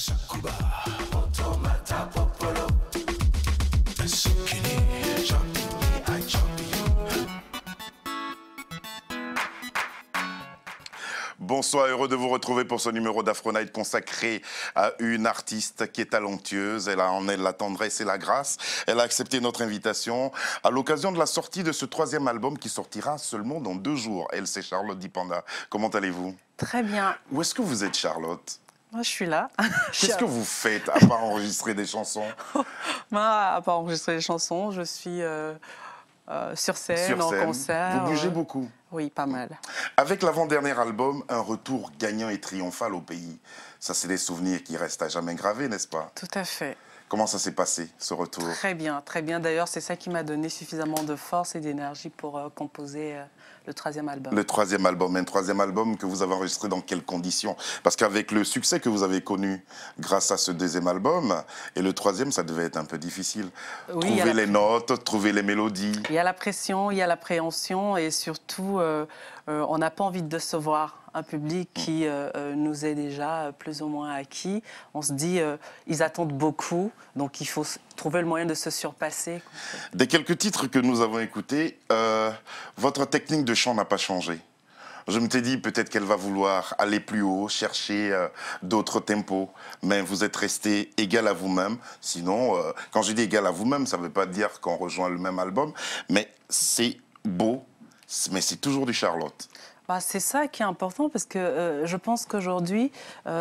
Bonsoir, heureux de vous retrouver pour ce numéro d'Afro-Night consacré à une artiste qui est talentueuse. Elle a en elle la tendresse et la grâce. Elle a accepté notre invitation à l'occasion de la sortie de ce troisième album qui sortira seulement dans 2 jours. Elle, c'est Charlotte Dipanda. Comment allez-vous? Très bien. Où est-ce que vous êtes, Charlotte? Moi, je suis là. Qu'est-ce que vous faites à part enregistrer des chansons? Moi, à part enregistrer des chansons, je suis sur scène, en concert. Vous bougez beaucoup? Oui, pas mal. Avec l'avant-dernier album, un retour gagnant et triomphal au pays. Ça, c'est des souvenirs qui restent à jamais gravés, n'est-ce pas? Tout à fait. Comment ça s'est passé, ce retour? Très bien, très bien. D'ailleurs, c'est ça qui m'a donné suffisamment de force et d'énergie pour composer le troisième album. Le troisième album, un troisième album que vous avez enregistré dans quelles conditions? Parce qu'avec le succès que vous avez connu grâce à ce deuxième album, et le troisième, ça devait être un peu difficile. Oui, trouver les notes, trouver les mélodies. Il y a la pression, il y a l'appréhension et surtout, on n'a pas envie de décevoir un public qui nous est déjà plus ou moins acquis. On se dit, ils attendent beaucoup, donc il faut trouver le moyen de se surpasser. Des quelques titres que nous avons écoutés, votre technique de chant n'a pas changé. Je me t'ai dit peut-être qu'elle va vouloir aller plus haut, chercher d'autres tempos, mais vous êtes resté égal à vous-même. Sinon, quand je dis égal à vous-même, ça ne veut pas dire qu'on rejoint le même album, mais c'est beau, mais c'est toujours du Charlotte. C'est ça qui est important parce que je pense qu'aujourd'hui,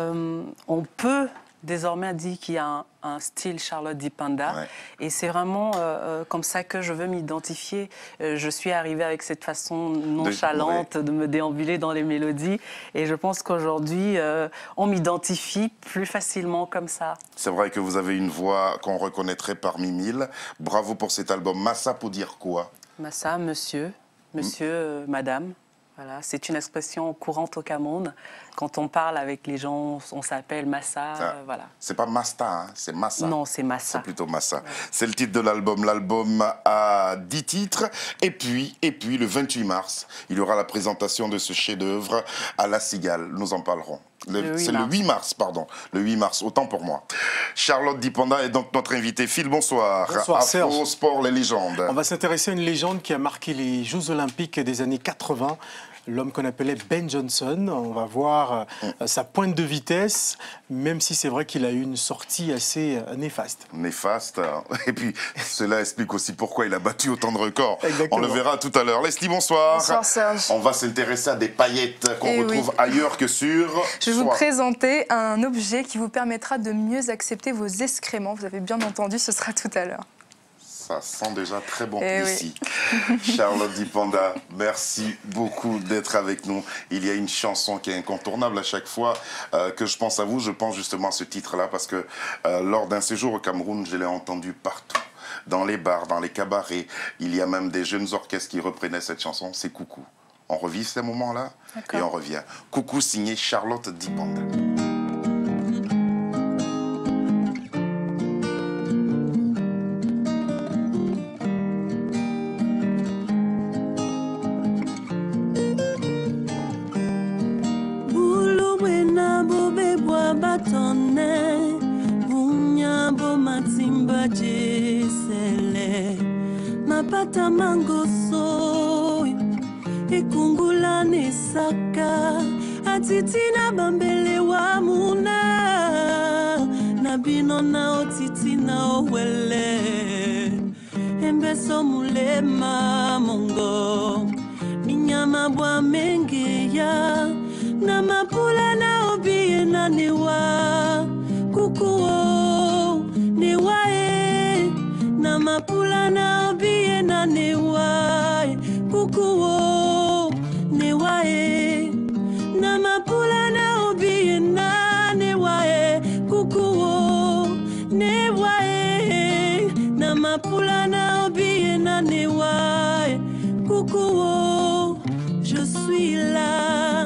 on peut désormais dire qu'il y a un style Charlotte Dipanda. Ouais. Et c'est vraiment comme ça que je veux m'identifier. Je suis arrivée avec cette façon nonchalante de me déambuler dans les mélodies. Et je pense qu'aujourd'hui, on m'identifie plus facilement comme ça. C'est vrai que vous avez une voix qu'on reconnaîtrait parmi 1000. Bravo pour cet album. Massa pour dire quoi? Massa, monsieur, madame. Voilà, c'est une expression courante au Cameroun. Quand on parle avec les gens, on s'appelle Massa. Voilà. C'est pas Masta, hein, c'est Massa. Non, c'est Massa. C'est plutôt Massa. Ouais. C'est le titre de l'album. L'album a 10 titres. Et puis, le 28 mars, il y aura la présentation de ce chef-d'œuvre à La Cigale. Nous en parlerons. C'est le 8 mars, pardon. Le 8 mars, autant pour moi. Charlotte Dipanda est donc notre invitée. Phil, bonsoir. Bonsoir, Serge. Afro Sport, les légendes. On va s'intéresser à une légende qui a marqué les Jeux Olympiques des années 80. L'homme qu'on appelait Ben Johnson. On va voir sa pointe de vitesse, même si c'est vrai qu'il a eu une sortie assez néfaste. Néfaste. Et puis, cela explique aussi pourquoi il a battu autant de records. Exactement. On le verra tout à l'heure. Leslie, bonsoir. Bonsoir, Serge. On va s'intéresser à des paillettes qu'on retrouve ailleurs que sur... Je vais vous présenter un objet qui vous permettra de mieux accepter vos excréments. Vous avez bien entendu, ce sera tout à l'heure. Ça sent déjà très bon ici. Oui. Charlotte Dipanda, merci beaucoup d'être avec nous. Il y a une chanson qui est incontournable à chaque fois que je pense à vous. Je pense justement à ce titre-là parce que lors d'un séjour au Cameroun, je l'ai entendu partout. Dans les bars, dans les cabarets. Il y a même des jeunes orchestres qui reprenaient cette chanson. C'est Coucou. On revit ces moments-là et on revient. Coucou signé Charlotte Dipanda. Mapata mangoso ekungula nesaka atitina bambele wa muna nabino na otitina owele embeso mulema mongo minyama bwa mengeya na mapula na obie na newa kukuo newa na mapula na obie na newa kukuo newa na mapula na obie na newa kukuo newa na mapula na obie na newa kukuo je suis là.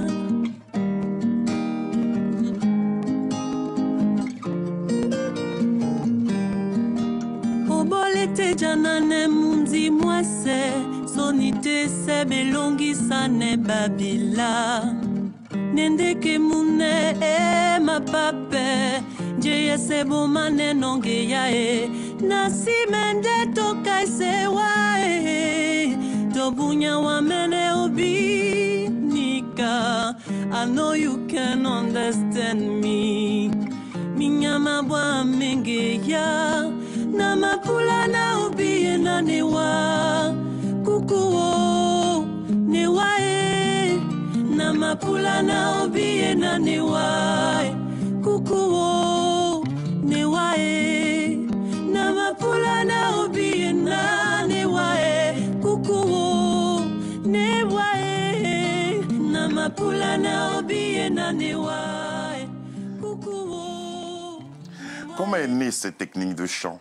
Obolete janane mundi mwase sonite sebelongi sane babila nendeke mune mapape Jeye sebo maneno ngeya nasimende toka sewa tobunya wa mene obi nika. I know you can understand me. Minyama bwa mengeya na mapula na obi na newa kukuo newa na mapula na obi na newa kukuo newa na mapula na obi na newa kukuo newa na mapula na obi na newa kukuo. Comment est née cette technique de chant?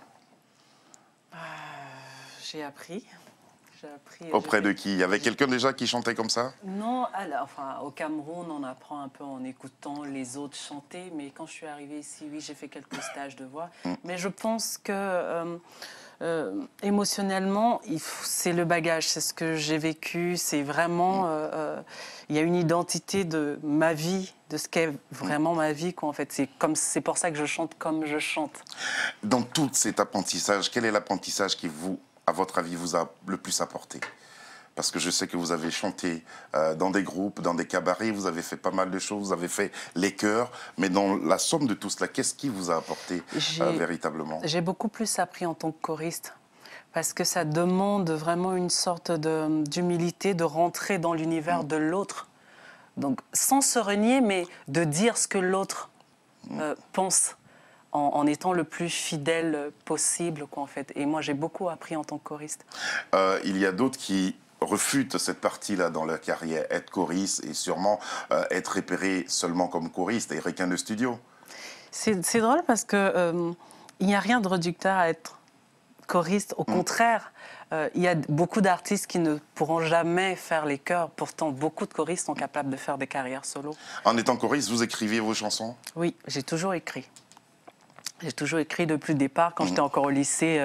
J'ai appris. Auprès de qui? Il y avait quelqu'un déjà qui chantait comme ça? Non, alors, enfin, au Cameroun, on apprend un peu en écoutant les autres chanter, mais quand je suis arrivée ici, oui, j'ai fait quelques stages de voix. Mais je pense que émotionnellement, c'est le bagage, c'est ce que j'ai vécu, c'est vraiment... il y a une identité de ma vie, de ce qu'est vraiment ma vie, quoi, en fait. C'est pour ça que je chante comme je chante. Dans tout cet apprentissage, quel est l'apprentissage qui vous, à votre avis, vous a le plus apporté? Parce que je sais que vous avez chanté dans des groupes, dans des cabarets, vous avez fait pas mal de choses, vous avez fait les chœurs, mais dans la somme de tout cela, qu'est-ce qui vous a apporté véritablement? J'ai beaucoup plus appris en tant que choriste, parce que ça demande vraiment une sorte d'humilité, de rentrer dans l'univers de l'autre. Donc, sans se renier, mais de dire ce que l'autre pense. En étant le plus fidèle possible, quoi, en fait. Et moi, j'ai beaucoup appris en tant que choriste. Il y a d'autres qui refutent cette partie-là dans leur carrière, être choriste et sûrement être repéré seulement comme choriste et requin de studio. C'est drôle parce qu'il n'y a rien de réducteur à être choriste. Au contraire, il y a beaucoup d'artistes qui ne pourront jamais faire les chœurs. Pourtant, beaucoup de choristes sont capables de faire des carrières solo. En étant choriste, vous écriviez vos chansons? Oui, j'ai toujours écrit. J'ai toujours écrit depuis le départ, quand j'étais encore au lycée,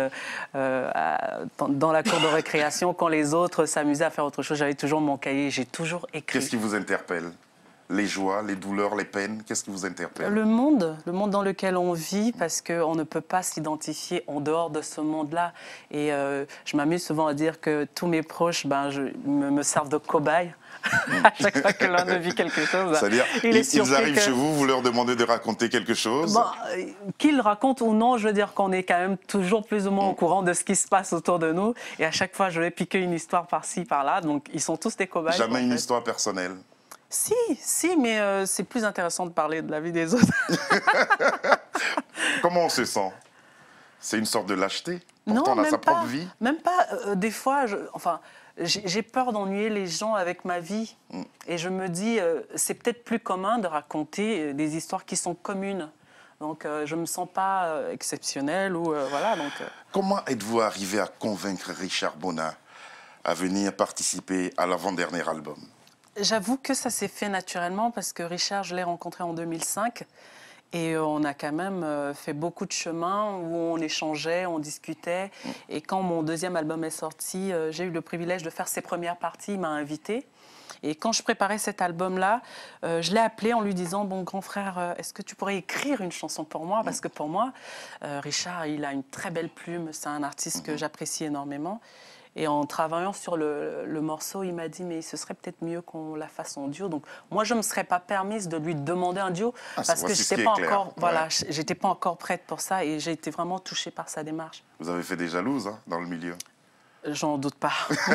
dans la cour de récréation, quand les autres s'amusaient à faire autre chose, j'avais toujours mon cahier, j'ai toujours écrit. Qu'est-ce qui vous interpelle? Les joies, les douleurs, les peines, qu'est-ce qui vous interpelle? Le monde dans lequel on vit, parce qu'on ne peut pas s'identifier en dehors de ce monde-là. Et je m'amuse souvent à dire que tous mes proches me servent de cobaye. À chaque fois que l'un ne vit quelque chose. C'est-à-dire, ils arrivent chez vous, vous leur demandez de raconter quelque chose? Bon, qu'ils racontent ou non, je veux dire qu'on est quand même toujours plus ou moins au courant de ce qui se passe autour de nous. Et à chaque fois, je vais piquer une histoire par-ci, par-là. Donc, ils sont tous des cobayes. Jamais une histoire personnelle? Si, mais c'est plus intéressant de parler de la vie des autres. Comment on se sent? C'est une sorte de lâcheté? Pourtant, Non, on a sa propre vie? Même pas. Des fois, j'ai peur d'ennuyer les gens avec ma vie. Et je me dis, c'est peut-être plus commun de raconter des histoires qui sont communes. Donc, je ne me sens pas exceptionnelle ou voilà. Donc, Comment êtes-vous arrivé à convaincre Richard Bona à venir participer à l'avant-dernier album? J'avoue que ça s'est fait naturellement parce que Richard, je l'ai rencontré en 2005. Et on a quand même fait beaucoup de chemin où on échangeait, on discutait. Et quand mon deuxième album est sorti, j'ai eu le privilège de faire ses premières parties, il m'a invitée. Et quand je préparais cet album-là, je l'ai appelé en lui disant « Bon, grand frère, est-ce que tu pourrais écrire une chanson pour moi ?» Parce que pour moi, Richard, il a une très belle plume, c'est un artiste que j'apprécie énormément. Et en travaillant sur le morceau, il m'a dit « Mais ce serait peut-être mieux qu'on la fasse en duo. » Donc moi, je ne me serais pas permise de lui demander un duo parce que je n'étais pas encore, voilà, j'étais pas encore prête pour ça et j'ai été vraiment touchée par sa démarche. Vous avez fait des jalouses hein, dans le milieu? J'en doute pas.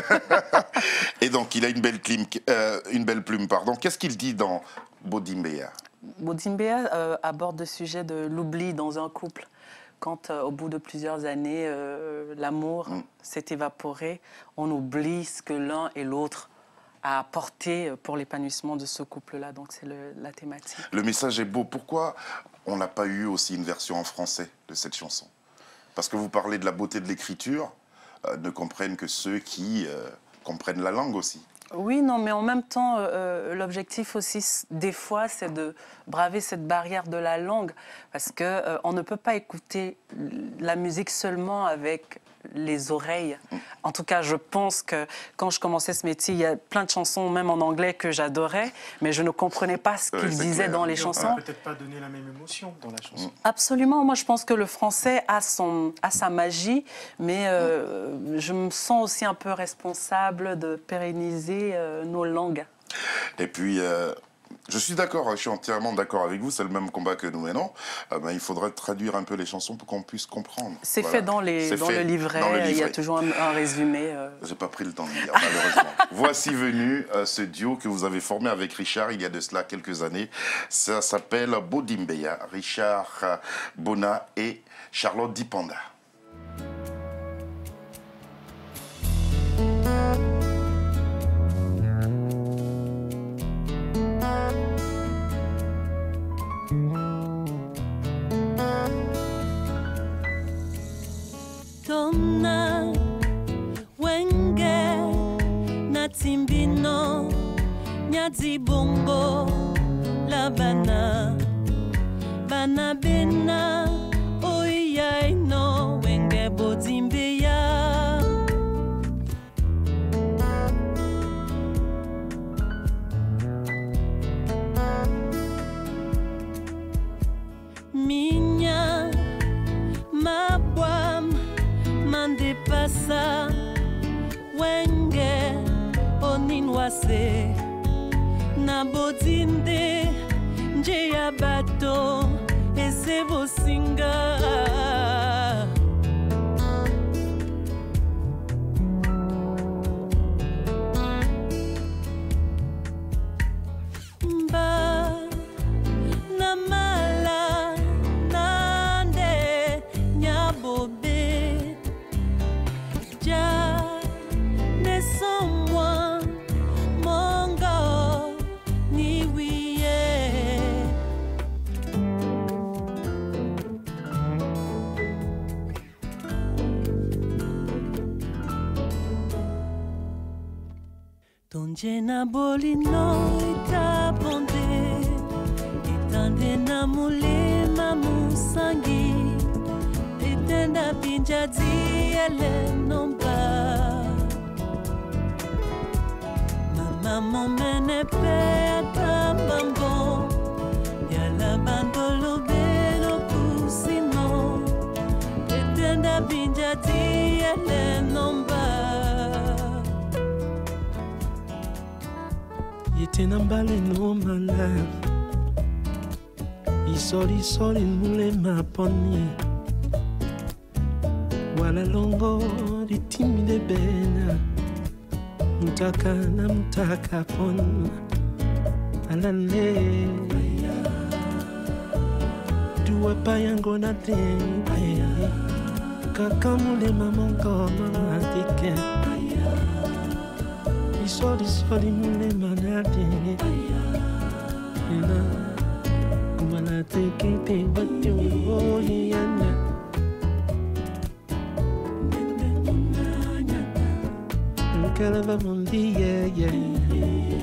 Et donc, il a une belle plume, pardon. Qu'est-ce qu'il dit dans Bodimbea? Bodimbea aborde le sujet de l'oubli dans un couple. Quand, au bout de plusieurs années, l'amour s'est évaporé, on oublie ce que l'un et l'autre a apporté pour l'épanouissement de ce couple-là. Donc, c'est la thématique. Le message est beau. Pourquoi on n'a pas eu aussi une version en français de cette chanson? Parce que vous parlez de la beauté de l'écriture, ne comprennent que ceux qui comprennent la langue aussi. Oui, non, mais en même temps, l'objectif aussi, des fois, c'est de braver cette barrière de la langue. Parce qu'on ne peut pas écouter la musique seulement avec les oreilles. En tout cas, je pense que quand je commençais ce métier, il y a plein de chansons, même en anglais, que j'adorais, mais je ne comprenais pas ce qu'ils disaient dans les chansons. Peut-être pas donner la même émotion dans la chanson. Absolument. Moi, je pense que le français a sa magie, mais je me sens aussi un peu responsable de pérenniser nos langues. Et puis, je suis d'accord, je suis entièrement d'accord avec vous, c'est le même combat que nous menons. Il faudrait traduire un peu les chansons pour qu'on puisse comprendre. C'est fait dans le livret, il y a toujours un résumé. J'ai pas pris le temps de lire, malheureusement. Voici venu ce duo que vous avez formé avec Richard il y a de cela quelques années. Ça s'appelle Bodimbeya, Richard Bona et Charlotte Dipanda. Tona wenge na timbino nyadzi bongo la bana bena oya no wenge bodimbeya minya mabwam mande pasa wenge oninwase na bodinde nje ya bato ese bosinga mba na mala nande nyabobe ja ne someone mongo ni wiye Donje na bolino itabonde itande na mulema musangi itenda pinja diele nomba mama momene pe tambambo yala bandolo beno kusino itenda pinja diele nomba Yetena mbale no mala Isori mule maponi Wala longo di timide bena Mutaka na mutaka pon Alane Dua payango na tempe Kaka mule mamongo mama dike Isori mule manade Ina Kumana teke te bate uoni yana Kalava mundi yeah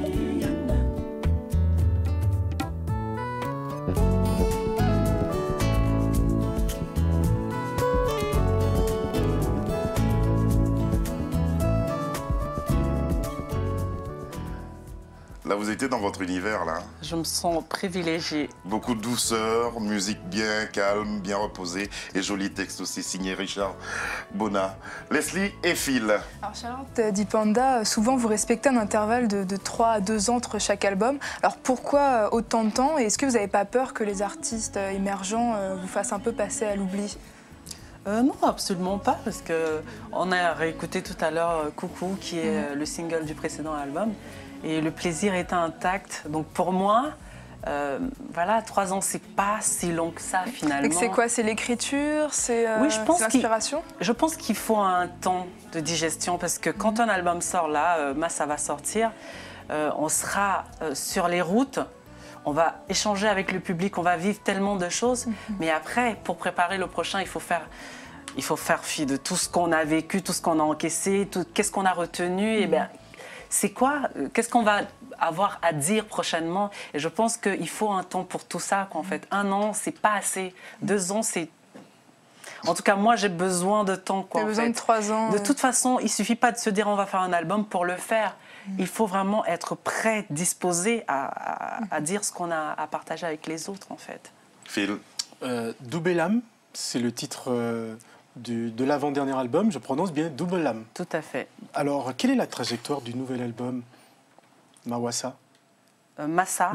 Là, vous étiez dans votre univers, là. Je me sens privilégiée. Beaucoup de douceur, musique bien calme, bien reposée et joli texte aussi signé Richard Bona. Leslie et Phil. Alors Charlotte Dipanda, souvent vous respectez un intervalle de 3 à 2 ans entre chaque album. Alors pourquoi autant de temps et est-ce que vous n'avez pas peur que les artistes émergents vous fassent un peu passer à l'oubli? Non, absolument pas, parce qu'on a réécouté tout à l'heure Coucou, qui est le single du précédent album. Et le plaisir est intact. Donc pour moi, voilà, 3 ans, c'est pas si long que ça finalement. Et c'est quoi? C'est l'écriture? C'est l'inspiration? Je pense qu'il faut un temps de digestion parce que quand un album sort là, ça va sortir, on sera sur les routes, on va échanger avec le public, on va vivre tellement de choses. Mais après, pour préparer le prochain, il faut faire fi de tout ce qu'on a vécu, tout ce qu'on a encaissé, qu'est-ce qu'on a retenu. Et bien, c'est quoi? Qu'est-ce qu'on va avoir à dire prochainement? Et je pense qu'il faut un temps pour tout ça, en fait. 1 an, c'est pas assez. 2 ans, c'est... En tout cas, moi, j'ai besoin de temps. J'ai besoin de 3 ans. De toute façon, il ne suffit pas de se dire on va faire un album pour le faire. Il faut vraiment être prêt, disposé à dire ce qu'on a à partager avec les autres, en fait. Phil. Double Âme, c'est le titre de l'avant-dernier album. Je prononce bien Double Âme. Tout à fait. Alors, quelle est la trajectoire du nouvel album, Mawassa? Massa.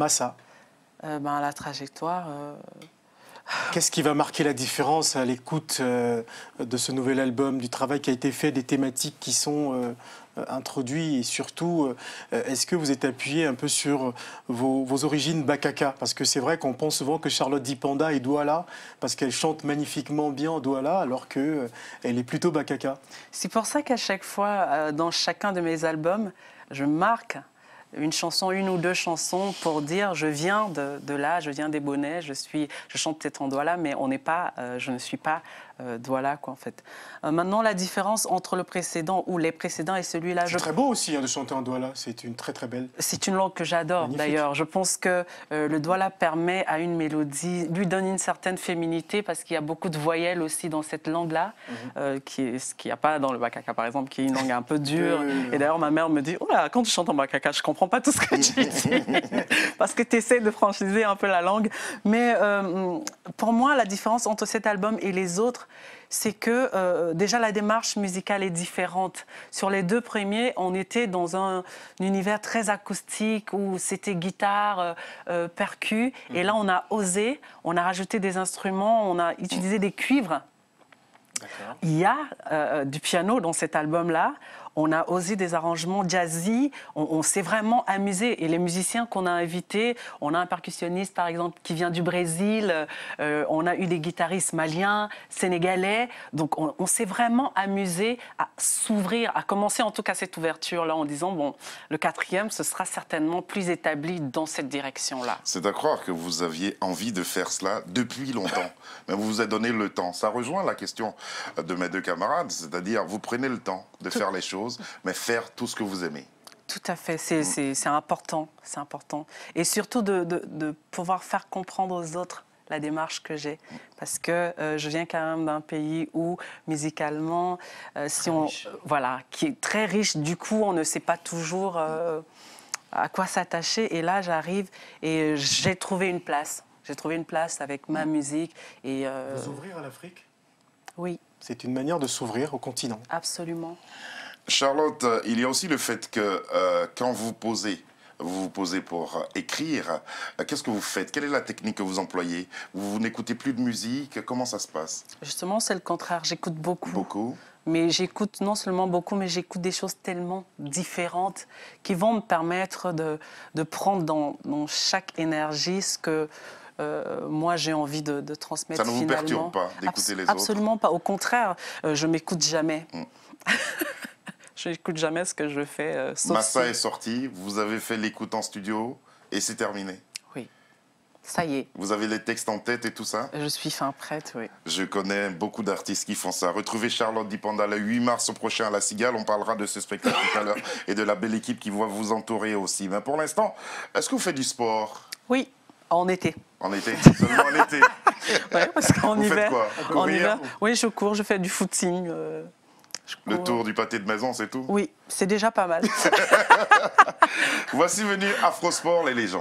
La trajectoire... Qu'est-ce qui va marquer la différence à l'écoute de ce nouvel album, du travail qui a été fait, des thématiques qui sont introduites et surtout, est-ce que vous êtes appuyé un peu sur vos origines bakaka? Parce que c'est vrai qu'on pense souvent que Charlotte Dipanda est Douala, parce qu'elle chante magnifiquement bien en Douala, alors qu'elle est plutôt bakaka. C'est pour ça qu'à chaque fois, dans chacun de mes albums, je marque une chanson, 1 ou 2 chansons pour dire je viens de là, je viens des Bonnets, je chante peut-être en Douala, mais je ne suis pas Douala, quoi, en fait. Maintenant, la différence entre le précédent ou les précédents et celui-là... C'est très beau aussi de chanter en Douala, c'est une très très belle... C'est une langue que j'adore d'ailleurs. Je pense que le Douala permet à une mélodie, lui donne une certaine féminité parce qu'il y a beaucoup de voyelles aussi dans cette langue-là, ce qu'il n'y a pas dans le bakaka par exemple, qui est une langue un peu dure. Et d'ailleurs, ma mère me dit « Oh là, quand tu chantes en bakaka, je ne comprends pas tout ce que tu dis. » Parce que tu essaies de franchiser un peu la langue. Mais pour moi, la différence entre cet album et les autres, c'est que déjà la démarche musicale est différente. Sur les 2 premiers, on était dans un univers très acoustique où c'était guitare, percu. Et là, on a osé, on a rajouté des instruments, on a utilisé des cuivres. Il y a du piano dans cet album-là. On a osé des arrangements jazzy, on s'est vraiment amusé. Et les musiciens qu'on a invités, on a un percussionniste par exemple qui vient du Brésil, on a eu des guitaristes maliens, sénégalais. Donc on s'est vraiment amusé à s'ouvrir, à commencer en tout cas cette ouverture-là en disant bon, le 4e, ce sera certainement plus établi dans cette direction-là. C'est à croire que vous aviez envie de faire cela depuis longtemps, mais vous vous êtes donné le temps. Ça rejoint la question de mes 2 camarades, c'est-à-dire vous prenez le temps de faire les choses, mais faire tout ce que vous aimez. Tout à fait, c'est important, c'est important. Et surtout de pouvoir faire comprendre aux autres la démarche que j'ai. Parce que je viens quand même d'un pays où, musicalement, qui est très riche, du coup, on ne sait pas toujours à quoi s'attacher. Et là, j'arrive et j'ai trouvé une place. J'ai trouvé une place avec ma musique. Et, vous ouvrir à l'Afrique? Oui. C'est une manière de s'ouvrir au continent. Absolument. Charlotte, il y a aussi le fait que quand vous vous posez pour écrire, qu'est-ce que vous faites? Quelle est la technique que vous employez? Vous n'écoutez plus de musique? Comment ça se passe? Justement, c'est le contraire. J'écoute beaucoup. Beaucoup? Mais j'écoute non seulement beaucoup, mais j'écoute des choses tellement différentes qui vont me permettre de prendre dans chaque énergie ce que moi j'ai envie de transmettre finalement. Ça ne vous perturbe pas d'écouter les autres? Absolument pas. Au contraire, je m'écoute jamais. Je n'écoute jamais ce que je fais. Massa est sorti, vous avez fait l'écoute en studio et c'est terminé. Oui, ça y est. Vous avez les textes en tête et tout ça? Je suis fin prête, oui. Je connais beaucoup d'artistes qui font ça. Retrouvez Charlotte Dipanda le 8 mars prochain à La Cigale. On parlera de ce spectacle tout à l'heure et de la belle équipe qui va vous entourer aussi. Mais pour l'instant, est-ce que vous faites du sport? Oui, en été. En été? Seulement en été? Oui, parce qu'en hiver... Faites quoi? En hiver, oui, je cours, je fais du footing. Le tour du pâté de maison, c'est tout? Oui, c'est déjà pas mal. Voici venu Afrosport, les légendes.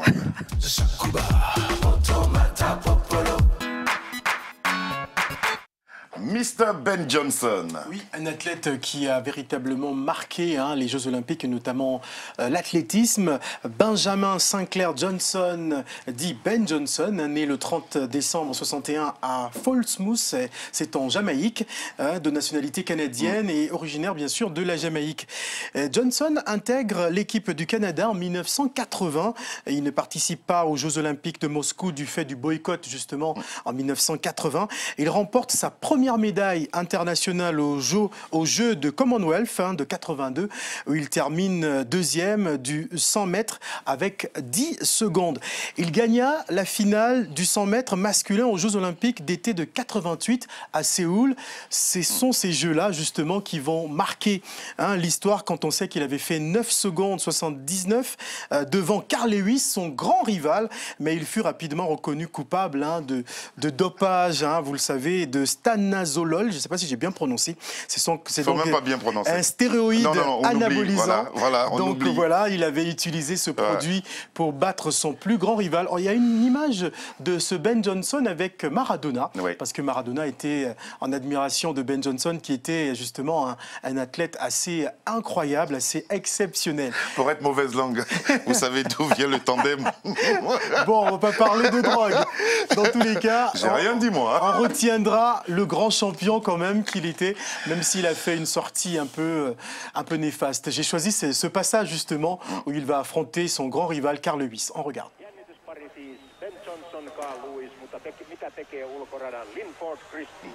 Mr. Ben Johnson. Oui, un athlète qui a véritablement marqué les Jeux Olympiques, et notamment l'athlétisme. Benjamin Sinclair Johnson, dit Ben Johnson, né le 30 décembre 61 à Portsmouth, c'est en Jamaïque, de nationalité canadienne et originaire bien sûr de la Jamaïque. Johnson intègre l'équipe du Canada en 1980. Il ne participe pas aux Jeux Olympiques de Moscou du fait du boycott justement en 1980. Il remporte sa première médaille internationale aux Jeux de Commonwealth de 82, où il termine 2e du 100 mètres avec 10 secondes. Il gagna la finale du 100 mètres masculin aux Jeux Olympiques d'été de 88 à Séoul. Ce sont ces Jeux-là justement qui vont marquer l'histoire quand on sait qu'il avait fait 9 secondes 79 devant Carl Lewis, son grand rival, mais il fut rapidement reconnu coupable de dopage, vous le savez, de Stan anabolizol. Je ne sais pas si j'ai bien prononcé. C'est donc même pas bien prononcer. Un stéroïde anabolisant. Voilà, on donc oublie. voilà, il avait utilisé ce produit pour battre son plus grand rival. Alors, il y a une image de ce Ben Johnson avec Maradona, parce que Maradona était en admiration de Ben Johnson, qui était justement un athlète assez incroyable, assez exceptionnel. Pour être mauvaise langue, vous savez d'où vient le tandem. Bon, on va pas parler de drogue. Dans tous les cas, j'ai rien dit moi. On retiendra le grand champion quand même qu'il était, même s'il a fait une sortie un peu néfaste. J'ai choisi ce passage justement où il va affronter son grand rival Carl Lewis. On regarde. Ben Johnson, Carl Lewis, mutta mitä tekee ulkoradan Linford Christie?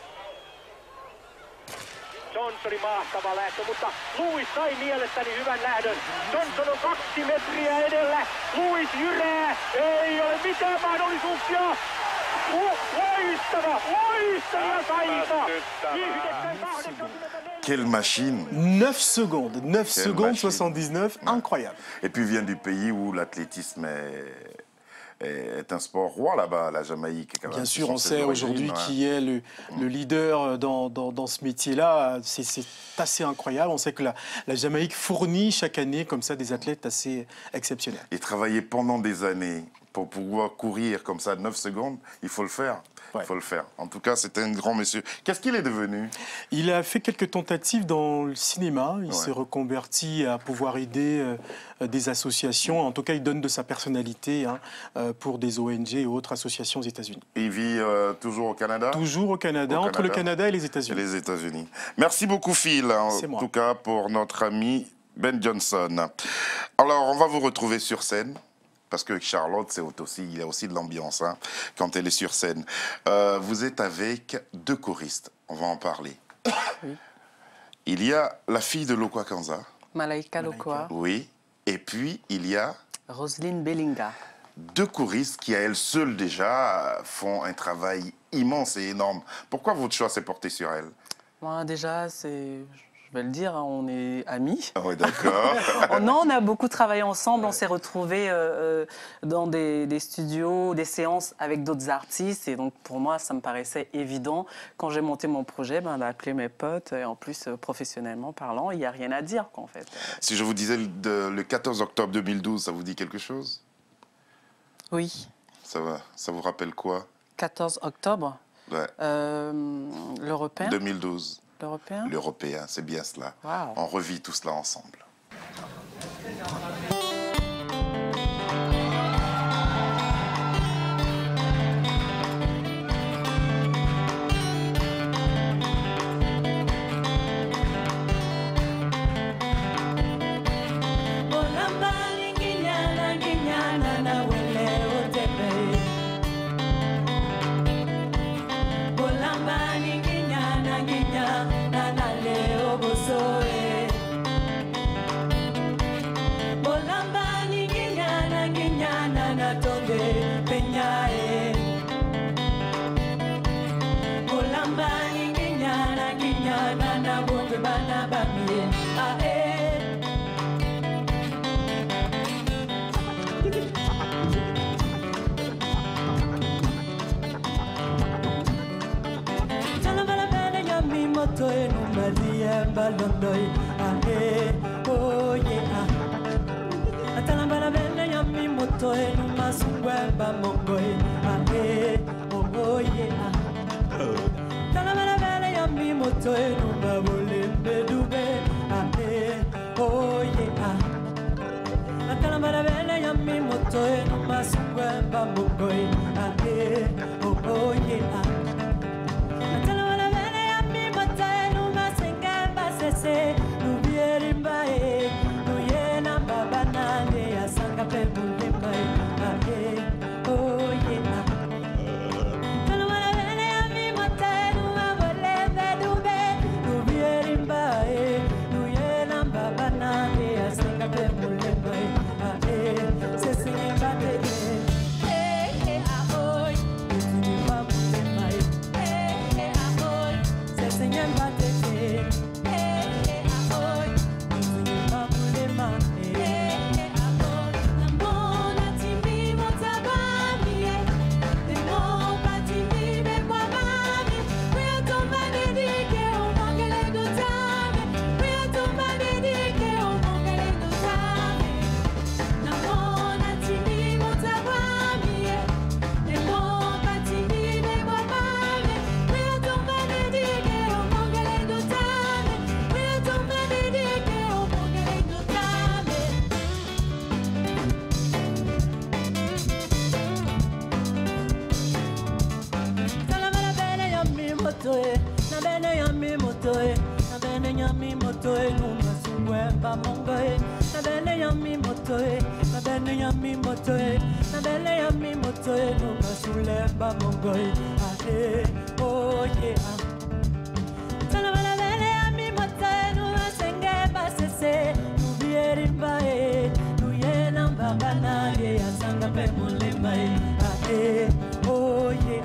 Johnsonin mahtava lähtö, mutta Lewis sai mielestäni hyvän lähdön. Johnson on 2 metriä edellä. Lewis jyrää. Ei ole mitään mahdollisuuksia. Loistava taito. Quelle machine. 9 secondes. 9 secondes 79. Incroyable. Et puis vient du pays où l'athlétisme est un sport roi là-bas, la Jamaïque. Bien sûr, on sait aujourd'hui qui est le leader dans ce métier-là. C'est assez incroyable. On sait que la Jamaïque fournit chaque année comme ça des athlètes assez exceptionnels. Et travailler pendant des années pour pouvoir courir comme ça 9 secondes, il faut le faire. Il faut le faire. En tout cas, c'était un grand monsieur. Qu'est-ce qu'il est devenu? Il a fait quelques tentatives dans le cinéma. Il s'est reconverti à pouvoir aider des associations. En tout cas, il donne de sa personnalité pour des ONG et autres associations aux États-Unis. Il vit toujours au Canada? Toujours au Canada, entre le Canada et les États-Unis. Les États-Unis. Merci beaucoup, Phil, en tout cas, pour notre ami Ben Johnson. Alors, on va vous retrouver sur scène. Parce que Charlotte, il y a aussi de l'ambiance quand elle est sur scène. Vous êtes avec 2 choristes, on va en parler. Oui. Il y a la fille de Lokwa Kanza. Malaika Lokwa. Oui. Et puis, il y a... Roselyne Bellinga. 2 choristes qui, à elles seules déjà, font un travail immense et énorme. Pourquoi votre choix s'est porté sur elles? Moi, déjà, je vais le dire, on est amis. Ah oui, d'accord. On a beaucoup travaillé ensemble, on s'est retrouvés dans des studios, des séances avec d'autres artistes. Et donc, pour moi, ça me paraissait évident. Quand j'ai monté mon projet, d'appeler mes potes. Et en plus, professionnellement parlant, il n'y a rien à dire, en fait. Si je vous disais le 14 octobre 2012, ça vous dit quelque chose? Oui. Ça vous rappelle quoi? 14 octobre. Ouais. L'Européen. 2012. L'Européen. L'Européen, c'est bien cela. Wow. On revit tout cela ensemble. Balondoi, ahe, oh yeah. Atalambala bele yami moto enu masungweba mongoi, ahe, oh yeah. Atalambala bele yami moto enu mabulimbe dube, ahe, oh yeah. Atalambala bele yami moto enu masungweba mongoi, ahe, oh yeah. motoe, na bene yami motoe, na bene yami motoe, numa sungwemba mongoe, na bene yami motoe, na bene yami motoe, na bene yami motoe, numa sulemba mongoe, ahe, oh yeah. Tana bala bene yami motoe, numa senge basese, nubieri mbae, nuyena mbabana, ye asanga pe mulembae, ahe, oh yeah.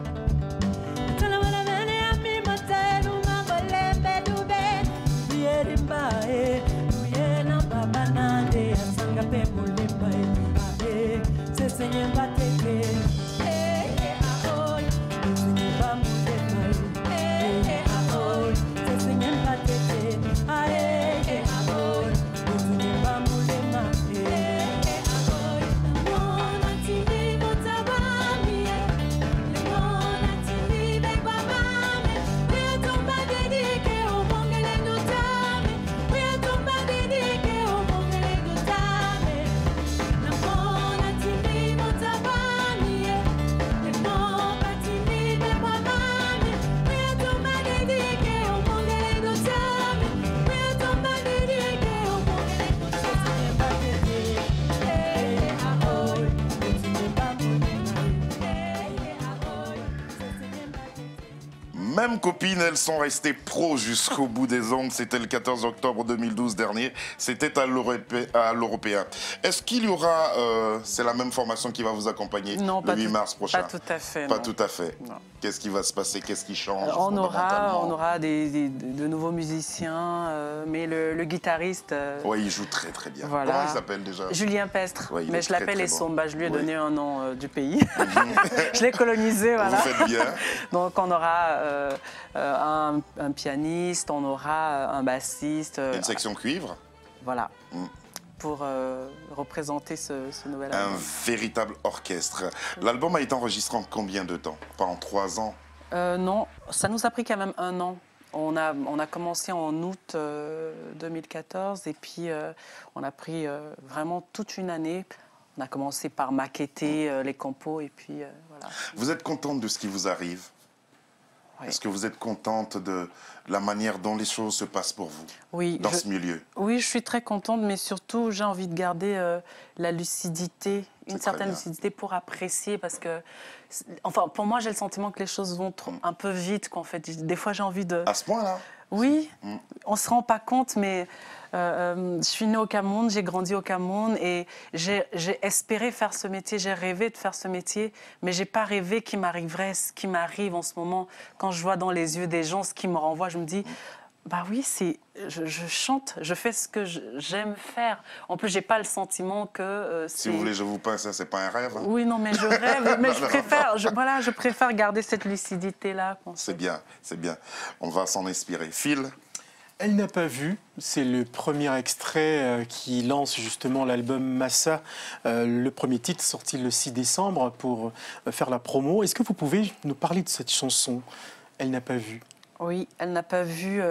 Même copines, elles sont restées pros jusqu'au bout des ongles. C'était le 14 octobre 2012 dernier. C'était à l'Européen. Est-ce qu'il y aura, c'est la même formation qui va vous accompagner le 8 mars prochain? Pas tout à fait. Pas tout à fait. Qu'est-ce qui va se passer? Qu'est-ce qui change? On aura de nouveaux musiciens, mais le guitariste... Oui, il joue très très bien. Voilà. Comment il s'appelle déjà? Julien Pestre. Ouais, mais je l'appelle Essomba, je lui ai donné un nom du pays. Mhm. Je l'ai colonisé, voilà. Vous faites bien. Donc on aura un pianiste, on aura un bassiste. Une section cuivre. Voilà. Pour représenter ce nouvel album. Un véritable orchestre. L'album a été enregistré en combien de temps? Pas en 3 ans? Non, ça nous a pris quand même 1 an. On a commencé en août 2014 et puis on a pris vraiment toute une année. On a commencé par maqueter les compos et puis voilà. Vous êtes contente de ce qui vous arrive? Oui. Est-ce que vous êtes contente de la manière dont les choses se passent pour vous dans ce milieu? Oui, je suis très contente, mais surtout j'ai envie de garder la lucidité, une certaine lucidité pour apprécier parce que, enfin, pour moi j'ai le sentiment que les choses vont un peu vite, qu'en fait, des fois j'ai envie de... À ce point-là? Oui, on ne se rend pas compte, mais je suis née au Cameroun, j'ai grandi au Cameroun et j'ai espéré faire ce métier, j'ai rêvé de faire ce métier, mais je n'ai pas rêvé qu'il m'arriverait ce qui m'arrive en ce moment. Quand je vois dans les yeux des gens ce qui me renvoie, je me dis, bah oui, je chante, je fais ce que j'aime faire. En plus, je n'ai pas le sentiment que... si vous voulez, je vous peins, ça, c'est pas un rêve. Hein? Oui, non, mais je rêve, mais je préfère garder cette lucidité-là. C'est bien, c'est bien. On va s'en inspirer. Phil? Elle n'a pas vu, c'est le premier extrait qui lance justement l'album Massa, le premier titre sorti le 6 décembre pour faire la promo. Est-ce que vous pouvez nous parler de cette chanson, Elle n'a pas vu? Oui, Elle n'a pas vu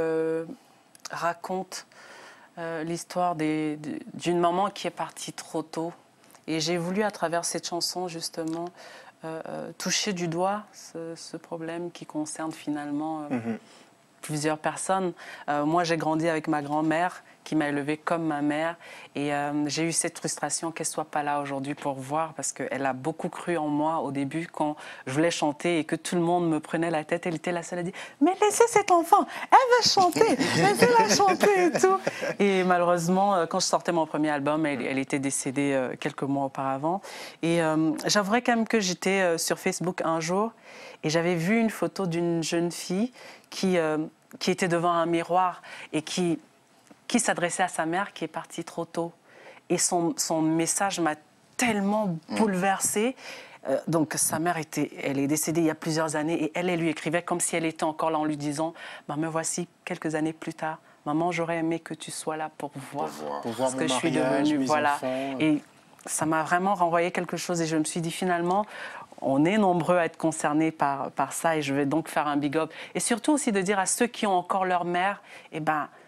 raconte l'histoire d'une maman qui est partie trop tôt. Et j'ai voulu, à travers cette chanson, justement, toucher du doigt ce problème qui concerne finalement plusieurs personnes. Moi, j'ai grandi avec ma grand-mère qui m'a élevée comme ma mère. Et j'ai eu cette frustration qu'elle ne soit pas là aujourd'hui pour voir parce qu'elle a beaucoup cru en moi au début quand je voulais chanter et que tout le monde me prenait la tête. Elle était la seule à dire « Mais laissez cet enfant, elle va chanter, laissez-la chanter et tout ». Et malheureusement, quand je sortais mon premier album, elle était décédée quelques mois auparavant. Et j'avouerais quand même que j'étais sur Facebook un jour et j'avais vu une photo d'une jeune fille qui était devant un miroir et qui s'adressait à sa mère qui est partie trop tôt. Et son message m'a tellement bouleversée. Donc sa mère elle est décédée il y a plusieurs années et elle lui écrivait comme si elle était encore là en lui disant « Me voici quelques années plus tard. Maman, j'aurais aimé que tu sois là pour voir ce que je suis devenue. » Voilà. Et ça m'a vraiment renvoyé quelque chose et je me suis dit finalement... On est nombreux à être concernés par ça et je vais donc faire un big up. Et surtout aussi de dire à ceux qui ont encore leur mère, eh ben,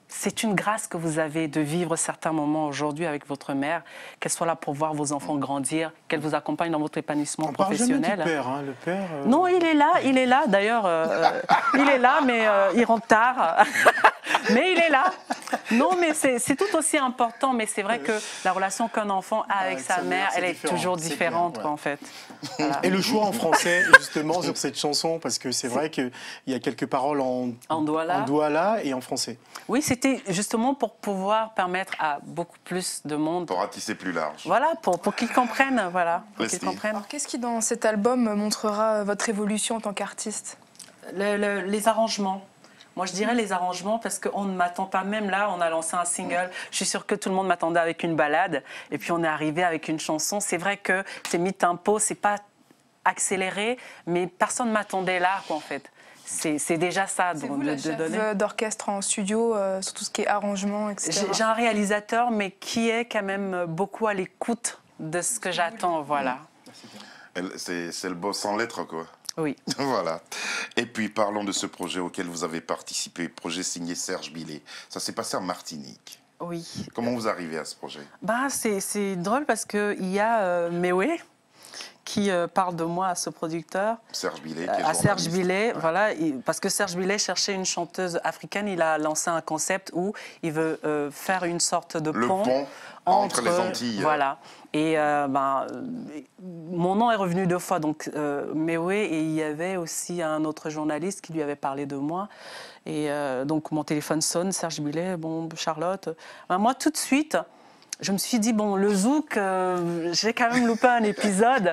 c'est une grâce que vous avez de vivre certains moments aujourd'hui avec votre mère, qu'elle soit là pour voir vos enfants grandir, qu'elle vous accompagne dans votre épanouissement professionnel. On parle jamais du père, hein, le père. Non, il est là. D'ailleurs, il est là, mais il rentre tard. Mais il est là. Non, mais c'est tout aussi important. Mais c'est vrai que la relation qu'un enfant a avec sa mère, elle est toujours différente, clair, ouais. En fait. Voilà. Et le choix en français, justement, sur cette chanson, parce que c'est vrai qu'il y a quelques paroles en douala et en français. Oui, c'était justement pour pouvoir permettre à beaucoup plus de monde... Pour ratisser plus large. Voilà, pour qu'ils comprennent, voilà. Alors, qu'est-ce qui, dans cet album, montrera votre évolution en tant qu'artiste ? Les arrangements. Moi, je dirais les arrangements parce qu'on ne m'attend pas. Même là, on a lancé un single. Je suis sûre que tout le monde m'attendait avec une balade. Et puis, on est arrivé avec une chanson. C'est vrai que c'est mi-tempo, c'est pas accéléré, mais personne ne m'attendait là, quoi, en fait. C'est déjà ça. C'est vous la chef d'orchestre en studio, sur tout ce qui est arrangement, etc. J'ai un réalisateur, mais qui est quand même beaucoup à l'écoute de ce que j'attends, voilà. C'est le boss en lettres, quoi. Oui. Voilà. Et puis, parlons de ce projet auquel vous avez participé, projet signé Serge Billet. Ça s'est passé en Martinique. Oui. Comment vous arrivez à ce projet? C'est drôle parce qu'il y a Mewé qui parle de moi à ce producteur. Serge Billet, qui est à Serge Billet, ouais. Voilà. Parce que Serge Billet cherchait une chanteuse africaine. Il a lancé un concept où il veut faire une sorte de pont entre les Antilles. Voilà. Et mon nom est revenu 2 fois, donc Mewé, et il y avait aussi un autre journaliste qui lui avait parlé de moi. Et donc mon téléphone sonne, Serge Billet, bon, Charlotte. Moi, tout de suite, je me suis dit, bon, le zouk, j'ai quand même loupé un épisode.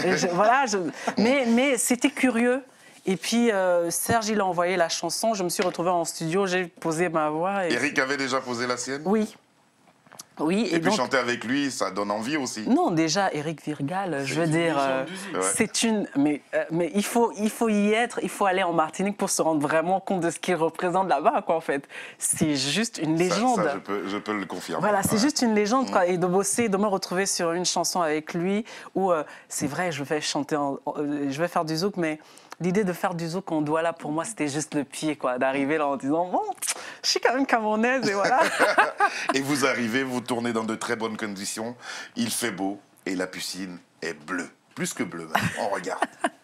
Mais c'était curieux. Et puis, Serge, il a envoyé la chanson, je me suis retrouvée en studio, j'ai posé ma voix. Eric avait déjà posé la sienne? Oui. Oui, et puis donc, chanter avec lui, ça donne envie aussi. Non, déjà, Éric Virgal, je veux dire, c'est une... Mais il faut y être, il faut aller en Martinique pour se rendre vraiment compte de ce qu'il représente là-bas, quoi, en fait. C'est juste une légende. Ça, je peux le confirmer. Voilà, c'est juste une légende, quoi. Et de bosser, de me retrouver sur une chanson avec lui, où c'est vrai, je vais chanter, je vais faire du zouk, mais... L'idée de faire du zouk en douala, pour moi, c'était juste le pied, quoi, d'arriver là en disant « Bon, je suis quand même camerounaise, et voilà. » Et vous arrivez, vous tournez dans de très bonnes conditions, il fait beau, et la piscine est bleue. Plus que bleue, même. On regarde.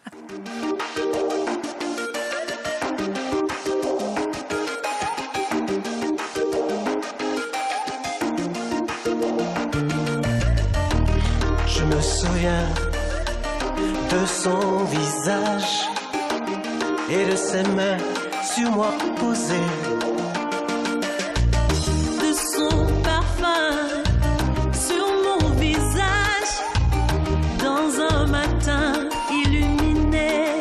Je me souviens de son visage et de ses mains sur moi posées, de son parfum sur mon visage dans un matin illuminé.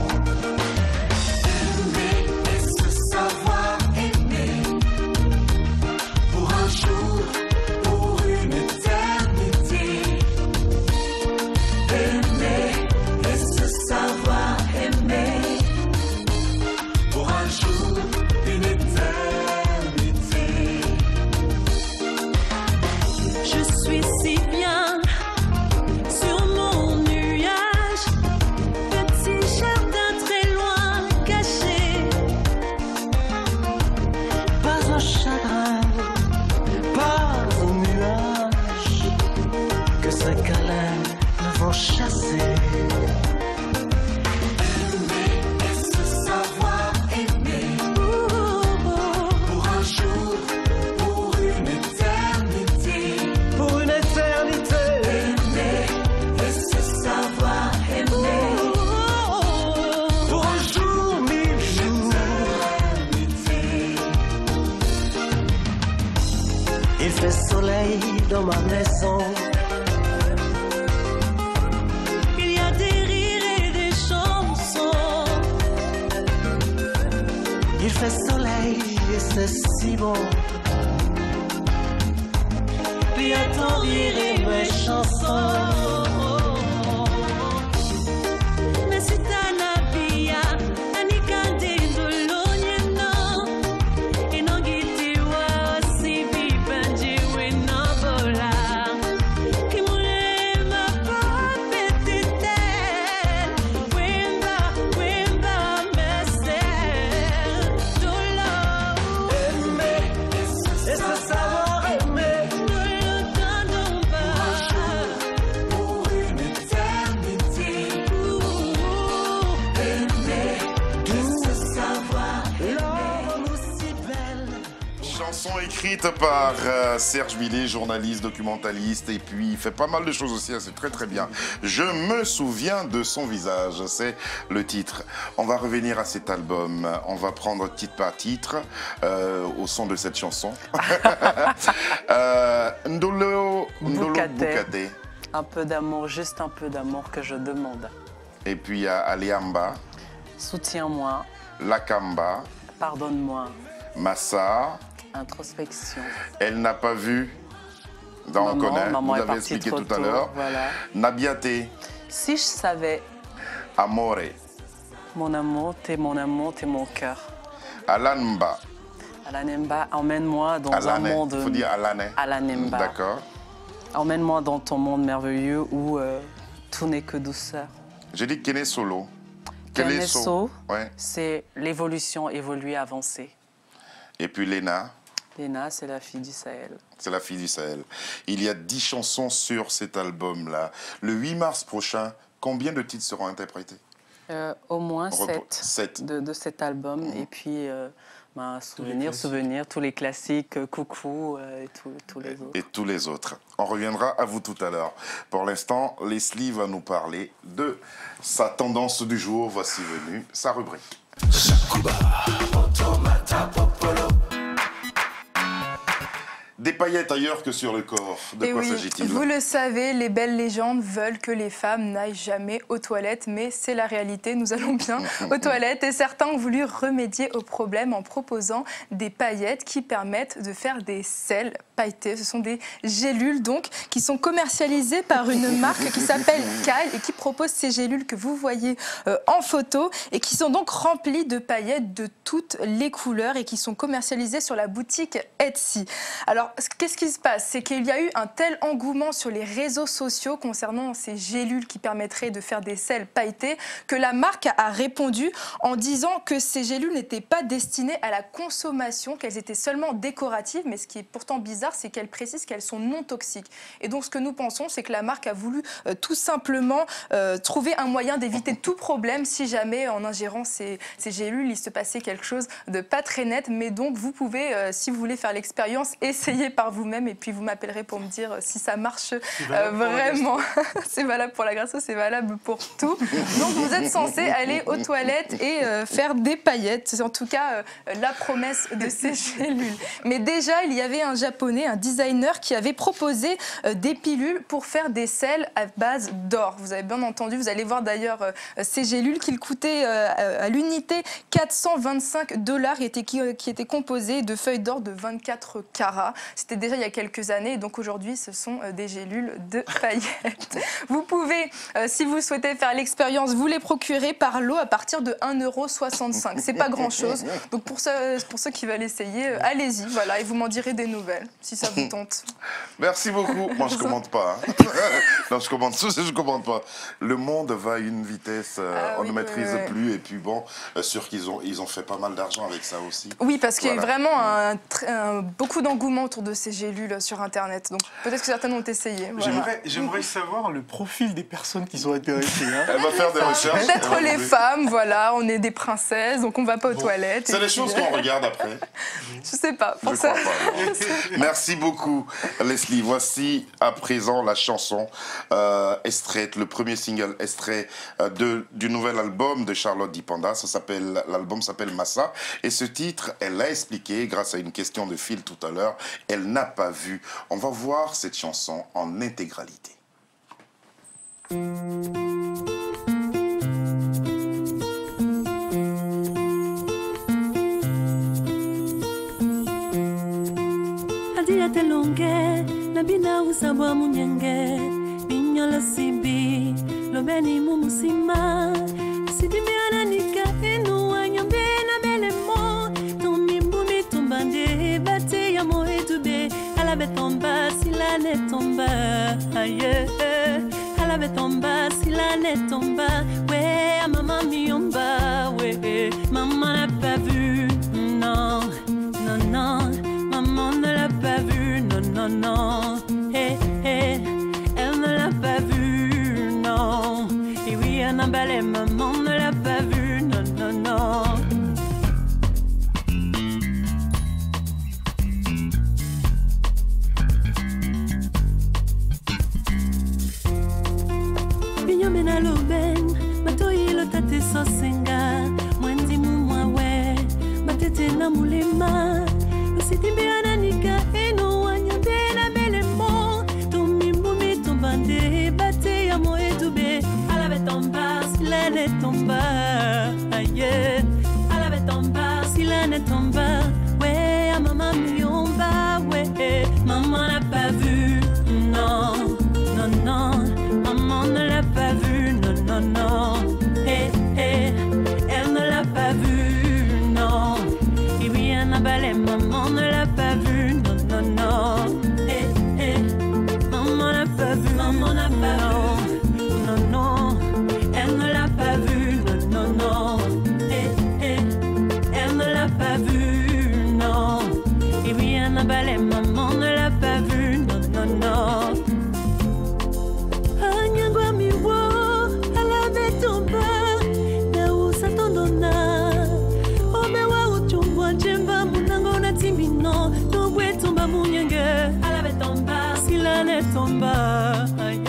Aimer et se savoir aimer pour un jour, pour une éternité. Aimer et se savoir aimer pour un jour, une éternité. Je suis si bien sur mon nuage, petit jardin très loin caché. pas un chagrin, pas un nuage, que ces câlins me vont chasser. Aimer et se savoir aimer pour un jour, pour une éternité. Pour une éternité, Aimer et se savoir aimer pour un jour, 1000 jours. Il fait soleil dans ma maison, Il y a des rires et des chansons. il fait soleil et c'est si bon. Puis à ton rire et mes chansons. Mais si t'as nabia, anikande dolonyeno. Et non guiti wa si bibanji we no bola. Qui moule ma petite. Wimba, messer. Dolo. Aimer et chanson écrite par Serge Millet, journaliste, documentaliste, et puis il fait pas mal de choses aussi, c'est très très bien. Je me souviens de son visage, c'est le titre. On va revenir à cet album, on va prendre titre par titre au son de cette chanson. Ndolo Bukate. Un peu d'amour, juste un peu d'amour que je demande. Et puis Aliamba. Soutiens-moi. Lakamba. Pardonne-moi. Massa. Introspection. Elle n'a pas vu. On connaît, maman vous l'avez expliqué tout à l'heure. Voilà. Nabiate. Si je savais. Amore. Mon amour, t'es mon cœur. Alanba. Alanemba, emmène-moi dans un monde. Il faut dire Alané. Alanemba. D'accord. Emmène-moi dans ton monde merveilleux où tout n'est que douceur. J'ai dit Kene Solo. Keneso, ouais. C'est l'évolution, évoluer, avancer. Et puis Léna. Léna, c'est la fille du Sahel. C'est la fille du Sahel. Il y a 10 chansons sur cet album-là. Le 8 mars prochain, combien de titres seront interprétés? Au moins 7 de cet album. Et puis, souvenir, tous les classiques, Coucou et tous les autres. Et tous les autres. On reviendra à vous tout à l'heure. Pour l'instant, Leslie va nous parler de sa tendance du jour. Voici venue sa rubrique. Des paillettes ailleurs que sur le corps. De quoi s'agit-il? Vous le savez, les belles légendes veulent que les femmes n'aillent jamais aux toilettes, mais c'est la réalité, nous allons bien aux toilettes. Et certains ont voulu remédier au problème en proposant des paillettes qui permettent de faire des selles pailletées. Ce sont des gélules donc qui sont commercialisées par une marque qui s'appelle Kyle et qui propose ces gélules que vous voyez en photo et qui sont donc remplies de paillettes de toutes les couleurs et qui sont commercialisées sur la boutique Etsy. Alors, qu'est-ce qui se passe? C'est qu'il y a eu un tel engouement sur les réseaux sociaux concernant ces gélules qui permettraient de faire des selles pailletées que la marque a répondu en disant que ces gélules n'étaient pas destinées à la consommation, qu'elles étaient seulement décoratives, mais ce qui est pourtant bizarre, c'est qu'elle précise qu'elles sont non toxiques. Et donc ce que nous pensons, c'est que la marque a voulu tout simplement trouver un moyen d'éviter tout problème si jamais en ingérant ces gélules, il se passait quelque chose de pas très net. Mais donc vous pouvez, si vous voulez faire l'expérience, essayer par vous-même et puis vous m'appellerez pour me dire si ça marche vraiment. C'est valable pour la grasso, c'est valable pour tout. Donc vous êtes censé aller aux toilettes et faire des paillettes. C'est en tout cas la promesse de ces gélules. Mais déjà, il y avait un japonais, un designer qui avait proposé des pilules pour faire des selles à base d'or. Vous avez bien entendu, vous allez voir d'ailleurs ces gélules qui coûtaient à l'unité $425 et qui étaient composées de feuilles d'or de 24 carats. C'était déjà il y a quelques années et donc aujourd'hui ce sont des gélules de paillettes. Vous pouvez, si vous souhaitez faire l'expérience, vous les procurer par lot à partir de 1,65 €. C'est pas grand chose. Donc pour ceux qui veulent essayer, allez-y, voilà, et vous m'en direz des nouvelles si ça vous tente. Merci beaucoup. Moi je commande pas. Hein. Non, je commande pas. Le monde va à une vitesse, on ne maîtrise plus et puis bon, sûr qu'ils ont fait pas mal d'argent avec ça aussi. Oui, parce qu'il y a eu vraiment beaucoup d'engouement autour de ces gélules sur Internet. Donc peut-être que certaines ont essayé. Voilà. J'aimerais savoir le profil des personnes qui sont intéressées. Hein. Elle va faire des recherches. Peut-être les femmes, voilà, on est des princesses, donc on va pas aux toilettes. C'est les choses qu'on regarde après. Je sais pas, pour ça. Merci beaucoup, Leslie. Voici à présent la chanson extraite, le premier single extrait du nouvel album de Charlotte Dipanda. L'album s'appelle Massa. Et ce titre, elle l'a expliqué grâce à une question de fil tout à l'heure. Elle n'a pas vu. On va voir cette chanson en intégralité. Adia telonge, nabina usabwa munyenge, binyola sibi, lobeni mumusima, sidimiana nika enu wanyombe na belemo, tombimbu tombande, bate ya moe tube, alabe tomba sila ne tomba, aye, alabe tomba sila ne tomba, we mama miomba, we maman n'a pas vu, non, non, non. Maman ne l'a pas vu, non, non, non. Hey, hey, elle ne l'a pas vu, non. Et oui, elle a emballé, maman ne l'a pas vu, non, non, non. tena mulema usitimbirana nika eno wanyande na belemo tumimumi tumbande bate ya moedube alabe tomba sila ne tomba aye alabe tomba sila ne tomba ouais à maman miomba ouais maman n'a pas vu non non non maman ne l'a pas vu non non non elle ne l'a pas vu, non. Et oui, Annabelle, maman ne l'a pas vu, non, non, non. Maman n'a pas vu, maman n'a pas vu, non, non. Elle ne l'a pas vu, non, non, non. Elle ne l'a pas vu, non. Et oui, Annabelle, maman ne l'a pas vu, non, non, non. Anyangwa miwo, elle avait tombé. Timino, no way tomba munyenge, alabe tomba, sila ne tomba,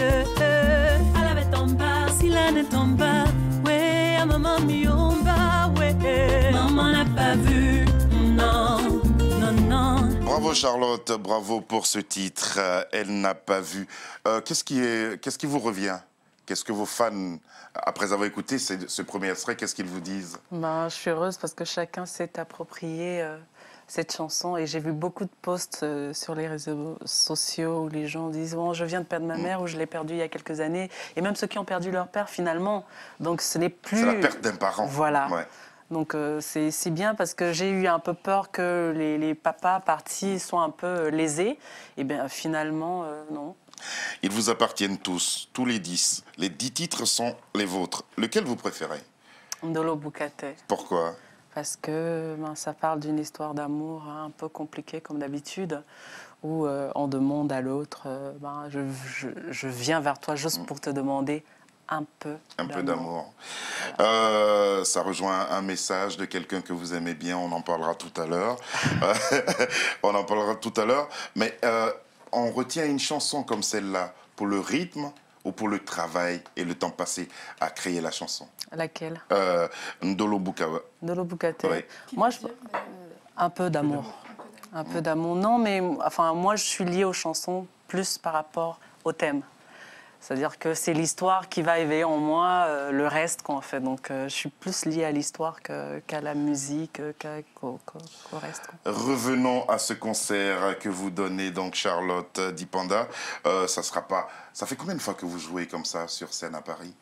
alabe tomba, sila ne tomba, ouais, à maman miomba, ouais, maman n'a pas vu, non, non, non. Bravo Charlotte, bravo pour ce titre, Elle n'a pas vu. Qu'est-ce qui vous revient? Qu'est-ce que vos fans, après avoir écouté ce premier extrait, qu'est-ce qu'ils vous disent? Ben, je suis heureuse parce que chacun s'est approprié cette chanson et j'ai vu beaucoup de posts sur les réseaux sociaux où les gens disent oh, je viens de perdre ma mère ou je l'ai perdue il y a quelques années, et même ceux qui ont perdu leur père finalement, donc ce n'est plus... C'est la perte d'un parent. Voilà. Ouais. Donc c'est bien parce que j'ai eu un peu peur que les papas partis soient un peu lésés, et bien finalement non. Ils vous appartiennent tous les 10. Les 10 titres sont les vôtres. Lequel vous préférez? Ndolo Bukate. Pourquoi? Parce que ça parle d'une histoire d'amour un peu compliquée comme d'habitude, où on demande à l'autre, je viens vers toi juste pour te demander un peu d'amour. Ça rejoint un message de quelqu'un que vous aimez bien, on en parlera tout à l'heure. On en parlera tout à l'heure, mais on retient une chanson comme celle-là pour le rythme ou pour le travail et le temps passé à créer la chanson? Laquelle? Ndolo Bukate. Ndolo Bukate. Oui. Moi, un peu d'amour. Un peu d'amour. Non, mais enfin, moi, je suis liée aux chansons plus par rapport au thème. C'est-à-dire que c'est l'histoire qui va éveiller en moi le reste qu'on fait. Donc, je suis plus liée à l'histoire qu'à la musique, qu'au reste. Revenons à ce concert que vous donnez, donc Charlotte Dipanda. Ça fait combien de fois que vous jouez comme ça sur scène à Paris?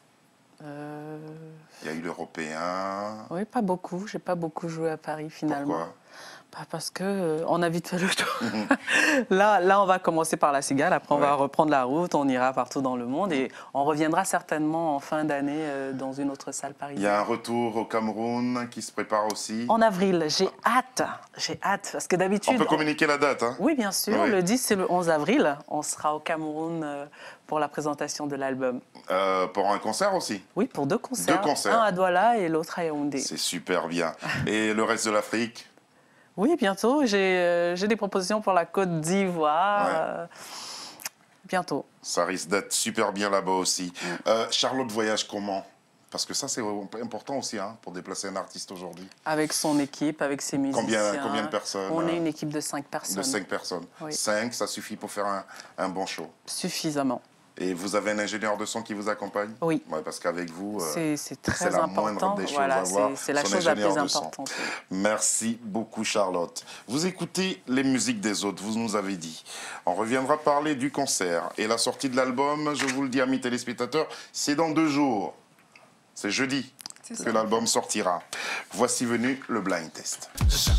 Il y a eu l'Européen. Oui, pas beaucoup. J'ai pas beaucoup joué à Paris finalement. Pourquoi? Parce qu'on a vite fait le tour. Là, on va commencer par la Cigale, après on va reprendre la route, on ira partout dans le monde et on reviendra certainement en fin d'année dans une autre salle parisienne. Il y a un retour au Cameroun qui se prépare aussi. En avril, j'ai hâte, parce que d'habitude... On peut communiquer la date, hein? Oui, bien sûr, le 10 c'est le 11 avril, on sera au Cameroun pour la présentation de l'album. Pour un concert aussi? Oui, pour 2 concerts. 2 concerts. Un à Douala et l'autre à Yaoundé. C'est super bien. Et le reste de l'Afrique? Oui, bientôt. J'ai des propositions pour la Côte d'Ivoire. Bientôt. Ça risque d'être super bien là-bas aussi. Charlotte voyage comment? Parce que ça, c'est important aussi pour déplacer un artiste aujourd'hui. Avec son équipe, avec ses musiciens. Combien de personnes? On est une équipe de 5 personnes. De 5 personnes. Oui. 5, ça suffit pour faire un bon show? Suffisamment. Et vous avez un ingénieur de son qui vous accompagne? Oui. Ouais, parce qu'avec vous, c'est très la important. moindre des choses voilà, à voir. C'est la chose la plus importante. Oui. Merci beaucoup, Charlotte. Vous écoutez les musiques des autres, vous nous avez dit. On reviendra parler du concert. Et la sortie de l'album, je vous le dis, amis téléspectateurs, c'est dans 2 jours. C'est jeudi que l'album sortira. Voici venu le blind test.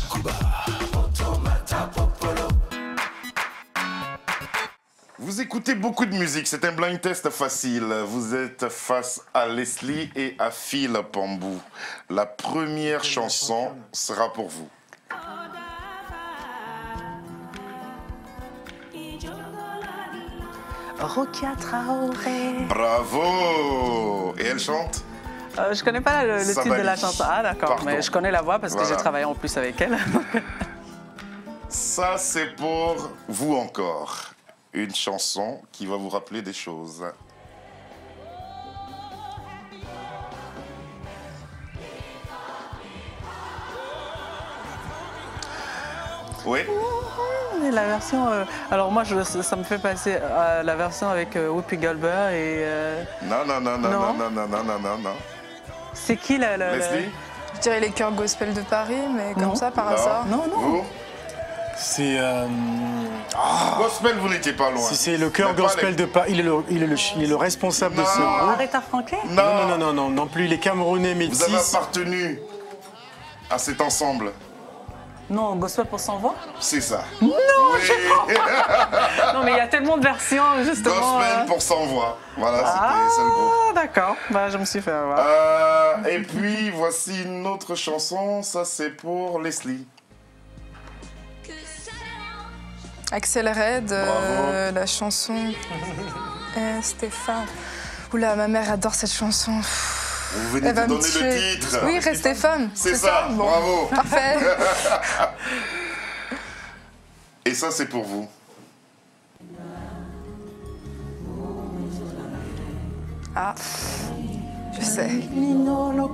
Vous écoutez beaucoup de musique, c'est un blind test facile. Vous êtes face à Leslie et à Phil Pambou. La première chanson sera pour vous. Rokia Traoré. Bravo! Et elle chante? Je connais pas le titre de la chanson. Ah d'accord, mais je connais la voix parce que j'ai travaillé en plus avec elle. Ça c'est pour vous encore. Une chanson qui va vous rappeler des choses. Oui. Et la version... alors moi, ça me fait passer à la version avec Whoopi Goldberg et... Non. C'est qui Leslie? Je dirais les chœurs gospel de Paris, mais comme ça, par hasard. Non. Vous? C'est Gospel, vous n'étiez pas loin. si c'est le chœur gospel de Paris, il est le responsable de ce groupe. Aretha Franklin? Non plus. Les Camerounais Vous avez métis. appartenu à cet ensemble. Non, Gospel pour sans voix? C'est ça. Non, oui. Non, mais il y a tellement de versions, justement. Gospel pour sans voix. Voilà, c'est le groupe. Ah, d'accord. Bah, je me suis fait avoir. Et puis, voici une autre chanson. Ça, c'est pour Leslie. Axel Red, Bravo. la chanson Stéphane. Oula, ma mère adore cette chanson. Vous venez Elle de va me donner le tuer. titre. Oui, Reste Stéphane. C'est ça, Bon. bravo. Parfait. Et ça, c'est pour vous. Ah, je sais. Non,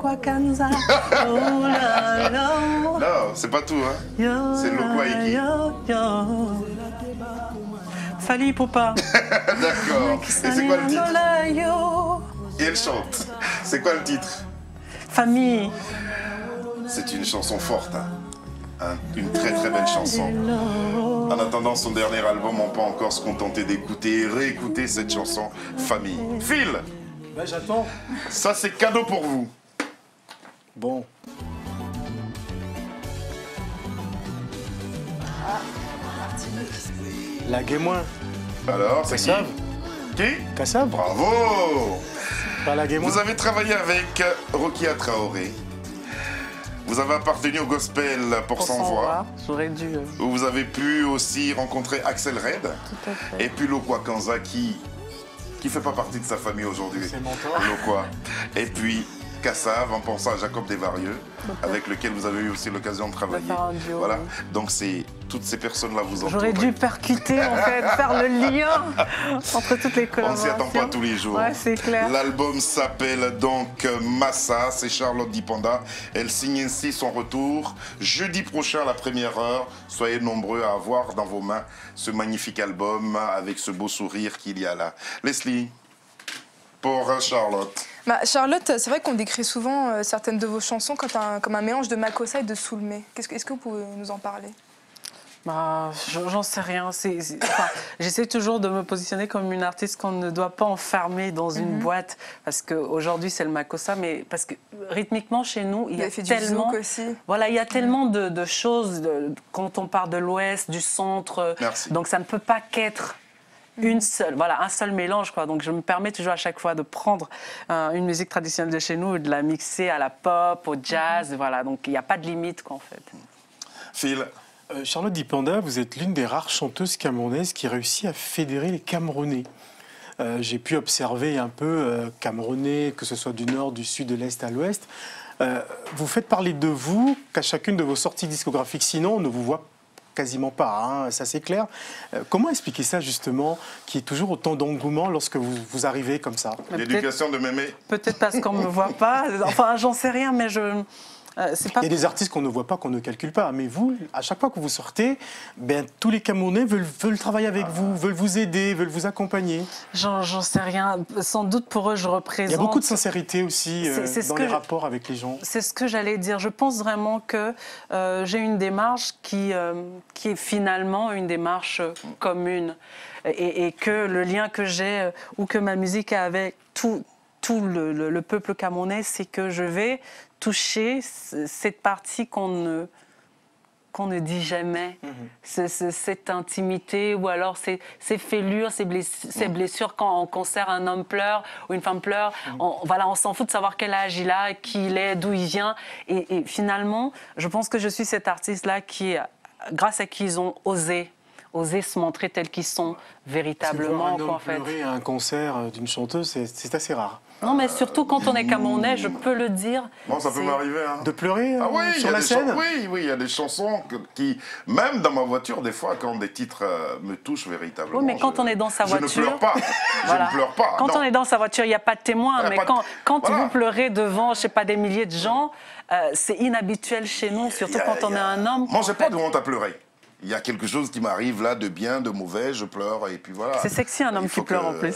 c'est pas tout, hein. C'est Lokwa Iki. Fali Poupa. D'accord. Et c'est quoi le titre? Et elle chante. C'est quoi le titre? Famille. C'est une chanson forte, hein. Une très très belle chanson. En attendant son dernier album, on peut encore se contenter d'écouter et réécouter cette chanson Famille. Phil, J'attends. ça c'est cadeau pour vous. Bon. La Guémoin. Alors, c'est qui? Kassav. Qui? Kassav. Bravo. Pas la Guémoin. Vous avez travaillé avec Rokia Traoré. Vous avez appartenu au gospel pour sans voix. J'aurais dû. Où vous avez pu aussi rencontrer Axel Red. Tout à fait. Et puis Lokwa Kanza qui fait pas partie de sa famille aujourd'hui. C'est mentor. Lokwa. Et puis Kassav en pensant à Jacob Desvarieux, avec lequel vous avez eu aussi l'occasion de travailler. faire un duo, Voilà. oui. Donc c'est toutes ces personnes-là vous entourent. J'aurais dû percuter, en fait, faire le lien entre toutes les On ne collaborations. s'y attend pas tous les jours. Ouais, c'est clair. L'album s'appelle donc Massa, c'est Charlotte Dipanda. Elle signe ainsi son retour jeudi prochain à la première heure. Soyez nombreux à avoir dans vos mains ce magnifique album avec ce beau sourire qu'il y a là. Leslie, pour Charlotte. Bah, Charlotte, c'est vrai qu'on décrit souvent certaines de vos chansons comme un mélange de Makossa et de Soulmé. Est-ce que vous pouvez nous en parler? Bah, j'en sais rien. Enfin, j'essaie toujours de me positionner comme une artiste qu'on ne doit pas enfermer dans une boîte. Parce qu'aujourd'hui, c'est le Makossa, mais parce que rythmiquement, chez nous, il y a tellement... Voilà, il y a tellement de choses quand on part de l'Ouest, du centre. Merci. Donc, ça ne peut pas qu'être une seule, voilà, un seul mélange, quoi. Donc je me permets toujours à chaque fois de prendre une musique traditionnelle de chez nous et de la mixer à la pop, au jazz, voilà. Donc il n'y a pas de limite, quoi, en fait. Phil. Charlotte Dipanda, vous êtes l'une des rares chanteuses camerounaises qui réussit à fédérer les Camerounais. J'ai pu observer un peu Camerounais, que ce soit du nord, du sud, de l'est à l'ouest. Vous faites parler de vous qu'à chacune de vos sorties discographiques, sinon on ne vous voit quasiment pas, hein, ça c'est clair. Comment expliquer ça justement, qu'il y ait toujours autant d'engouement lorsque vous arrivez comme ça? L'éducation de Mémé. Peut-être parce qu'on ne me voit pas, enfin j'en sais rien, mais c'est pas... Il y a des artistes qu'on ne voit pas, qu'on ne calcule pas, mais vous, à chaque fois que vous sortez, ben, tous les Camerounais veulent travailler avec vous, veulent vous aider, veulent vous accompagner. J'en sais rien, sans doute pour eux je représente... Il y a beaucoup de sincérité aussi c'est dans les rapports avec les gens. C'est ce que j'allais dire, je pense vraiment que j'ai une démarche qui est finalement une démarche commune et que le lien que j'ai ou que ma musique a avec tout le peuple camerounais, c'est que je vais toucher cette partie qu'on ne dit jamais, cette intimité ou alors ces fêlures, ces blessures quand en concert un homme pleure ou une femme pleure. On s'en fout de savoir quel âge il a, qui il est, d'où il vient. Et finalement, je pense que je suis cette artiste-là grâce à qui ils ont osé se montrer tels qu'ils sont véritablement. Un homme pleurer à un concert d'une chanteuse, c'est assez rare. Non, mais surtout quand on est camerounais, je peux le dire. Bon, ça peut m'arriver. Hein. De pleurer sur la scène? Oui, il y a des chansons qui, même dans ma voiture, des fois, quand des titres me touchent véritablement. Oui, mais quand on est dans sa voiture... Je ne pleure pas. Voilà. Je ne pleure pas. Quand on est dans sa voiture, il n'y a pas de témoin. Mais quand vous pleurez devant, je ne sais pas, des milliers de gens, c'est inhabituel chez nous, surtout quand on est un homme. Moi, j'ai pas de honte à pleurer. il y a quelque chose qui m'arrive là de bien, de mauvais, je pleure et puis voilà. C'est sexy un homme qui pleure en plus.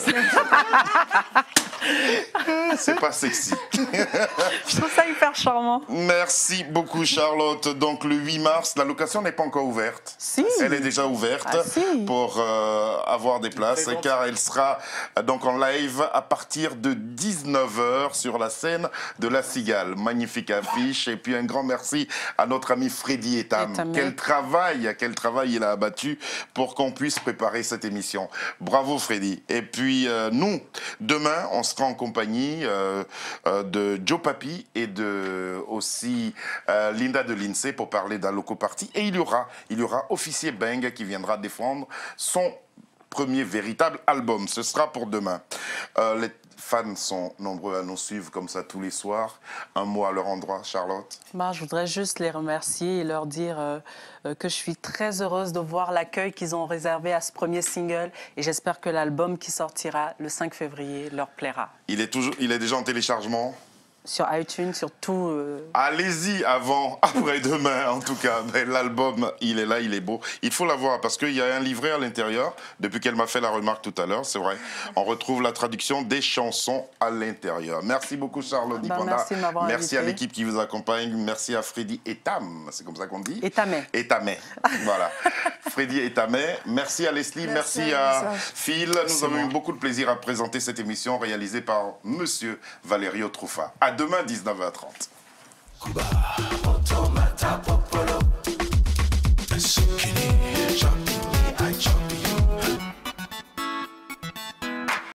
C'est pas sexy. Je trouve ça hyper charmant. Merci beaucoup Charlotte. Donc le 8 mars, la location n'est pas encore ouverte. Si. Elle est déjà ouverte pour avoir des places car elle sera donc en live à partir de 19h sur la scène de La Cigale. Magnifique affiche et puis un grand merci à notre ami Freddy Etam. Quel travail il a abattu pour qu'on puisse préparer cette émission. Bravo Freddy. Et puis nous, demain, on sera en compagnie de Joe Papi et de aussi Linda de l'INSEE pour parler d'un loco party. Et il y aura Officier Bang qui viendra défendre son premier véritable album. Ce sera pour demain. Les fans sont nombreux à nous suivre comme ça tous les soirs. Un mot à leur endroit, Charlotte? Je voudrais juste les remercier et leur dire que je suis très heureuse de voir l'accueil qu'ils ont réservé à ce premier single et j'espère que l'album qui sortira le 5 février leur plaira. Il est déjà en téléchargement? Sur iTunes, sur tout. Allez-y après-demain en tout cas. Mais l'album, il est là, il est beau. Il faut l'avoir parce qu'il y a un livret à l'intérieur. Depuis qu'elle m'a fait la remarque tout à l'heure, c'est vrai. On retrouve la traduction des chansons à l'intérieur. Merci beaucoup Charlotte Dipanda. Merci de m'avoir invité. Merci à l'équipe qui vous accompagne. Merci à Freddy Etam, c'est comme ça qu'on dit? Etamé. Etamé, voilà. Freddy Etamé. Merci à Leslie, merci à Phil. Nous avons eu beaucoup de plaisir à présenter cette émission réalisée par Monsieur Valerio Trufa. À demain, 19h30.